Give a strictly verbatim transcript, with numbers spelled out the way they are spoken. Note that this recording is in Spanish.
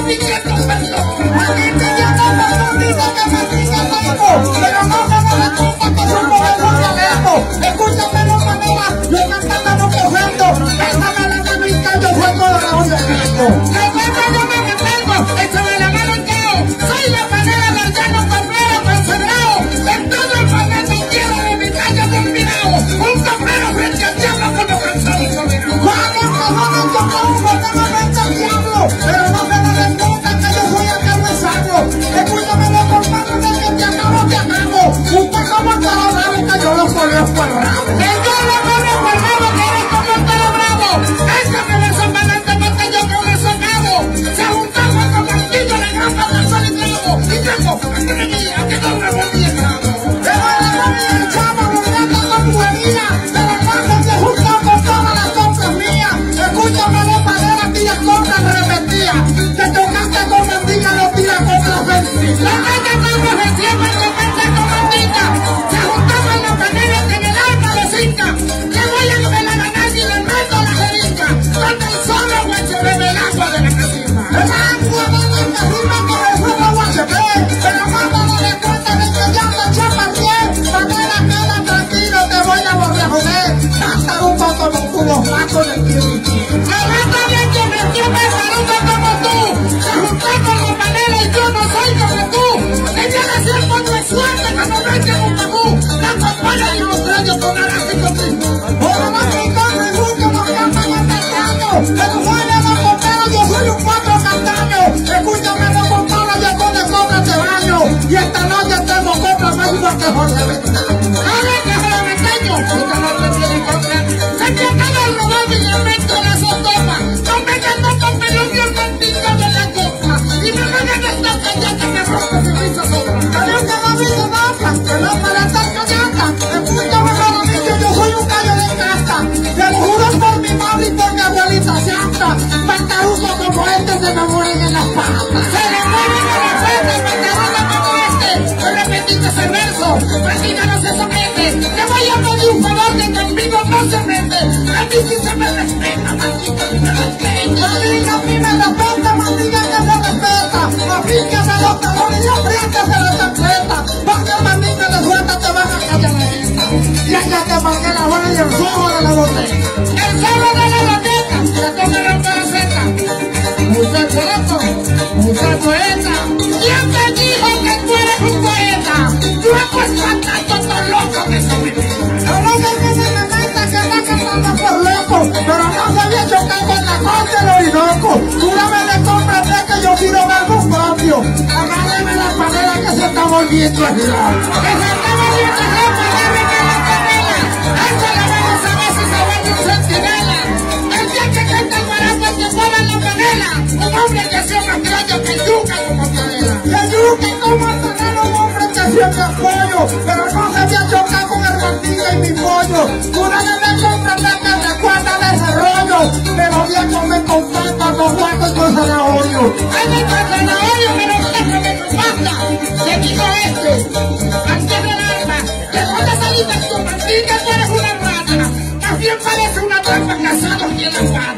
pidiendo perdón. Aquí pidiendo perdón, dice que me dice loco, pero no se me da cuenta que somos de muy lejos. Escúchame los maneras, yo cantando no cogiendo, pésame la manita, yo juego de la olla rico. Que cuando yo me detengo, échame la mano en cao, soy la manera del llano comprero consagrado, en todo el planeta quiero de mi calle combinado, un comprero frente al diablo con los cansados soberano. Vamos, cojones, yo como porque me frente al diablo, pero no se me den cuenta que yo soy el que me salvo. Escúchame los compañeros de que te acabo, te acabo, usted como el toro bravo que yo lo conozco al rabo. Que yo lo conozco al rabo, que eres como el toro bravo, esa que me son valente porque yo con eso acabo. Se juntamos con martillo de gran patas y clavo, y tengo que me mira que no me volví a clavo. Que no le volví a chavo, volviendo con buenía, de la casa se juntó con todas las compras mías. Escúchame los paneras, tía compras repetidas, te tocaste con mandilla, no tira compras vencidas. La calle estamos en siempre, que pensé con mandilla, se juntaban los paneras en el alma de cinca, que voy a comer la ganancia y le meto la jeringa, donde el solo guache bebe el agua de la casita. El agua de la casita que me fue la guache, pero cuando me des cuenta de que ya me eché para cien, panera queda tranquilo, te voy a volver a joder, hasta un poco como tú los matos del tío. Me gusta bien que me entiendas maruca como tú, se juntó con los paneras y yo no soy como tú, ella le siento no es suerte que no me quede un tabú, la acompaña y los reyes con alas y contigo. Ahora no me toca y nunca nos cantan en el caño, pero soy de los pomperos, yo soy un cuatro castaño, escúchame los pomperos, yo con el cobre te baño, y esta noche tengo compra más igual que Jorge Ventaño. A ver que Jorge Ventaño, esta noche tiene compra, se te acaba el rodón y el mento de su topa, no me quedo con pelón y el contigo de la copa, y me van a gastar que ya te me rompo mi risa sobra. Pero que no dice nada, que no para estar callada, escúchame los niños, yo soy un gallo de casa, te lo juro por mi madre y por mi abuelita santa, pantaruso como este se me mueren en las patas. Se me mueren en las patas, pantaruso como este, yo repetiste ese verso, Martina no se somete, te voy a pedir un favor que conmigo no se mete, a mí sí se me respeta, Martina se me respeta. A mí a mí me respeta, Martina que se respeta, a mí que me los talones y aprieta se los aprieta, porque a Martina de suelta te van a callar la vista, y allá te marqué la bola y el fuego de la botella. El fuego de la botella, se toma la receta, muchacho esto, muchacho poeta, ¿quién te dijo que tú eres un poeta? Yo he puesto a tanto tan loco que soy mi vida. No lo que me me meta que está cantando por loco, pero no se había chocado con la corte del Orinoco. Tú dame de comprender que yo quiero algo propio. Agárreme la panela que se está volviendo a girar. Que se está volviendo a girar, agárreme la panela. Esta la van a saber si se vuelve un centinela. El día que canta el guarapo que mueva la panela. Un hombre que sea más grande que yuca como panela. Que yuca como panela, un hombre que siempre apoyo, pero no se había chocado con el martillo y mi pollo. Una vez me comprender que recuerda de ese rollo, pero bien comer con pasta, con hueco y con zanahorio. Ay, me con zanahorio, pero déjame con pasta. Se quitó este, antes del alma, que cuando saliste con martillo tú eres una rata. Más bien parece una trampa casada y en la pata.